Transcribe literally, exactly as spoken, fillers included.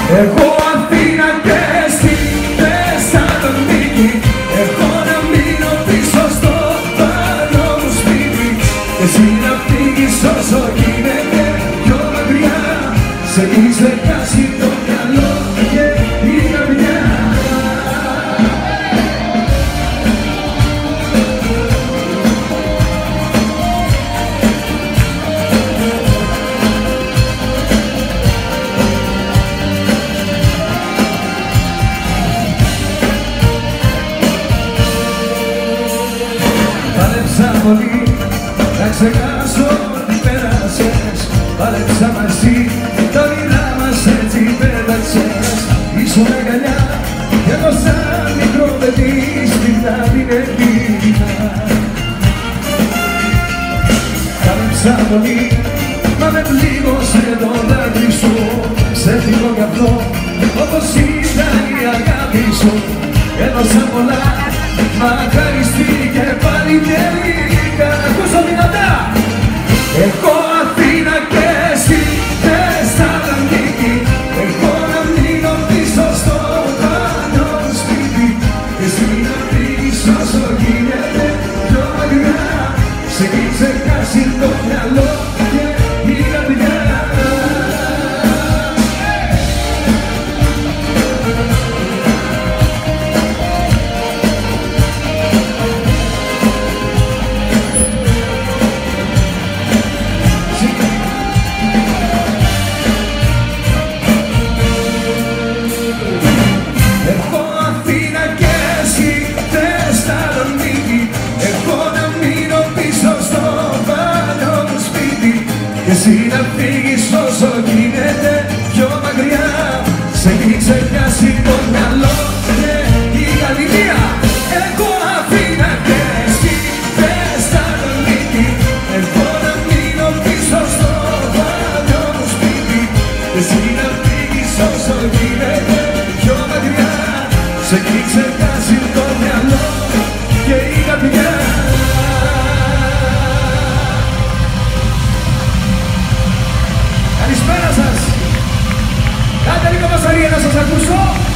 Εγώ Αθήνα και εσύ Θεσσαλονίκη, εγώ να μείνω πίσω στο παλιό μου σπίτι, εσύ να φύγεις όσο γίνεται πιο μακριά, σε έχει ξεχάσει το μυαλό και η καρδιά. Πάλεψα πολύ να ξεχάσω τι πέρασες, πάλεψα μαζί, τα όνειρά μας έτσι πέταξες. Ήσουν αγκαλιά κι εγώ σαν μικρό παιδί σφιχτά την ελπίδα. Πάλεψα πολύ, μα με πλήγωσε το δάκρυ σου, σε θυμώ κι αυτό όπως ήταν η αγάπη σου. Έδωσα πολλά, μα χαριστήκε πάλι τελικά. Ακούσω δυνατά! Εγώ Αθήνα και εσύ Θεσσαλονίκη, εγώ να μείνω πίσω στο παλιό σπίτι, εσύ να φύγεις όσο γίνεται πιο μακριά, σε έχει ξεχάσει το μυαλό και η καρδιά. Εσύ να φύγεις όσο γίνεται πιο μακριά, σε έχει ξεχάσει το μυαλό και η καρδιά. Εγώ Αθήνα και εσύ Θεσσαλονίκη, εγώ να μείνω πίσω στο παλιό μου σπίτι, εσύ να φύγεις όσο γίνεται πιο μακριά, σε έχει ξεχάσει το μυαλό και η καρδιά. Καλησπέρα σας! Κάντε λίγο μασαρία να σας ακούσω!